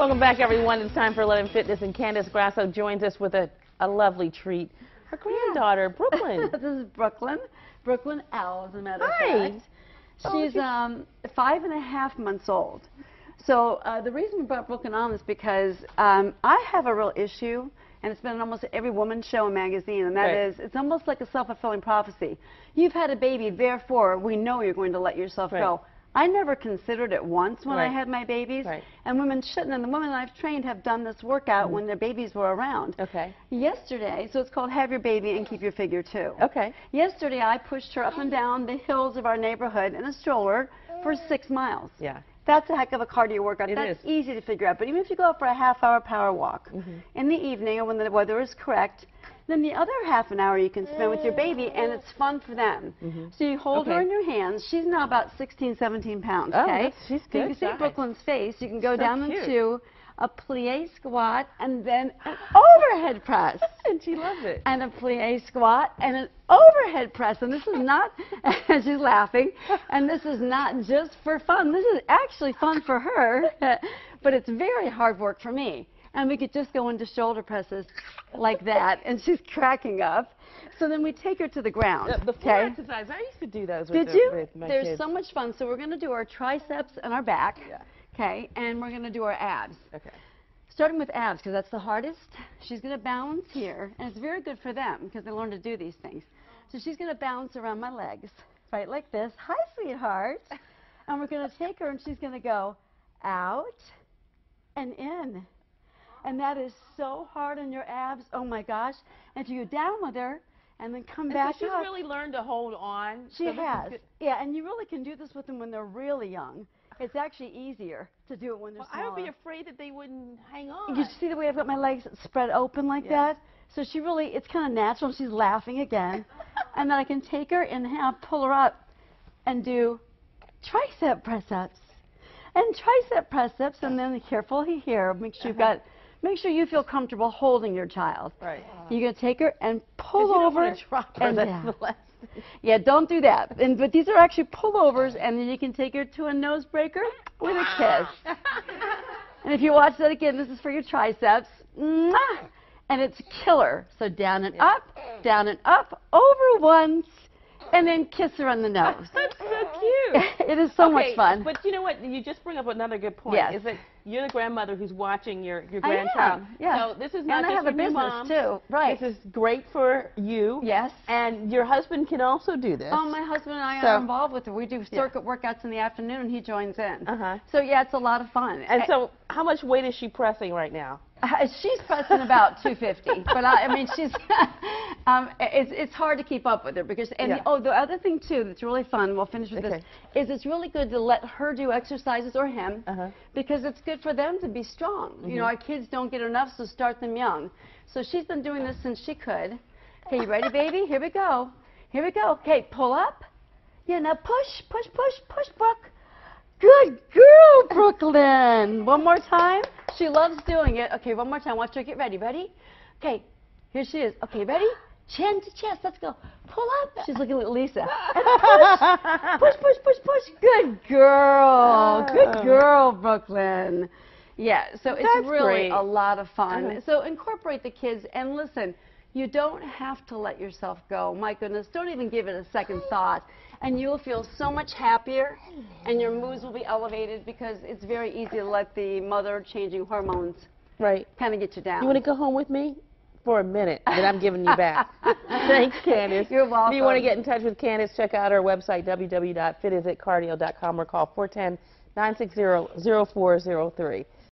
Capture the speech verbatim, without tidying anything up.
Welcome back, everyone. It's time for eleven Fitness, and Candace Grasso joins us with a, a lovely treat. Her granddaughter, Brooklyn. This is Brooklyn. Brooklyn L, as a matter of Hi. fact. She's um, five and a half months old. So uh, the reason we brought Brooklyn on is because um, I have a real issue, and it's been in almost every woman's show and magazine, and that Right. is, it's almost like a self-fulfilling prophecy. You've had a baby, therefore we know you're going to let yourself Right. go. I never considered it once when Right. I had my babies, Right. and women shouldn't, and the women I've trained have done this workout Mm-hmm. when their babies were around. Okay. Yesterday, so it's called Have Your Baby and Keep Your Figure Too. Okay. Yesterday, I pushed her up and down the hills of our neighborhood in a stroller for six miles. Yeah. That's a heck of a cardio workout. It That's is. easy to figure out. But even if you go out for a half-hour power walk Mm-hmm. in the evening or when the weather is correct, then the other half an hour you can spend with your baby, and it's fun for them. Mm-hmm. So you hold her Okay. in your hands. She's now about sixteen, seventeen pounds, Oh, okay? that's- she's So you good can see size. Brooklyn's face. You can go So down cute. into a plie squat and then an overhead press. And she loves it. And a plie squat and an overhead press. And this is not, she's laughing, and this is not just for fun. This is actually fun for her, but it's very hard work for me. And we could just go into shoulder presses like that, and she's cracking up. So then we take her to the ground. The, the floor exercise, I used to do those with, Did the, you? with my There's kids. so much fun. So we're going to do our triceps and our back. Yeah. Okay, and we're going to do our abs. Okay. Starting with abs, because that's the hardest. She's going to balance here, and it's very good for them because they learn to do these things. So she's going to balance around my legs, right like this. Hi, sweetheart. And we're going to take her, and she's going to go out and in. And that is so hard on your abs. Oh, my gosh. And if you go down with her and then come And back so she's up. really learned to hold on. She so this is has. good. Yeah, and you really can do this with them when they're really young. It's actually easier to do it when they're Well, smaller. I would be afraid that they wouldn't hang on. You see the way I've got my legs spread open like Yeah. that? So she really, it's kind of natural. She's laughing again. And then I can take her and half, pull her up, and do tricep press-ups. And tricep press-ups, and then careful here, make sure you've got, make sure you feel comfortable holding your child. Right. You're going to take her and pull you don't over want to drop her, and that's down. the last thing. Yeah, don't do that. And, but these are actually pullovers, and then you can take her to a nose breaker with a kiss. And if you watch that again, this is for your triceps. Mwah! And it's killer. So down and up, down and up, over once, and then kiss her on the nose. That's so cute. It is so Okay, much fun. But you know what? You just bring up another good point. Yes. Is that you're the grandmother who's watching your, your I grandchild. am, yeah. So this is not And I just have a for new business, moms. too. Right. This is great for you. Yes. And your husband can also do this. Oh, my husband and I So- are involved with it. We do circuit workouts in the afternoon, and he joins in. Uh-huh. So, yeah, it's a lot of fun. And so how much weight is she pressing right now? Uh, she's pressing about two fifty, but I, I mean, she's, um, it's, it's hard to keep up with her because, and Yeah. oh, the other thing too that's really fun, we'll finish with Okay. this, is it's really good to let her do exercises or him Uh-huh. because it's good for them to be strong. Mm-hmm. You know, our kids don't get enough, so start them young. So she's been doing this since she could. Okay, you ready, baby? Here we go. Here we go. Okay, pull up. Yeah, now push, push, push, push, Brooke. Good girl, Brooklyn. One more time. She loves doing it. Okay, one more time. Watch her get ready. Ready? Okay, here she is. Okay, ready? Chin to chest. Let's go. Pull up. She's looking at Lisa. And push. Push, push, push, push. Good girl. Good girl, Brooklyn. Yeah, so it's That's really great. a lot of fun. Uh-huh. So incorporate the kids and listen. You don't have to let yourself go. My goodness, don't even give it a second thought. And you'll feel so much happier, and your moods will be elevated because it's very easy to let the mother-changing hormones Right. kind of get you down. You want to go home with me? For a minute, that I'm giving you back. Thanks, Candace. You're welcome. If you want to get in touch with Candace, check out our website, w w w dot fit is it cardio dot com, or call four one zero, nine six zero, zero four zero three.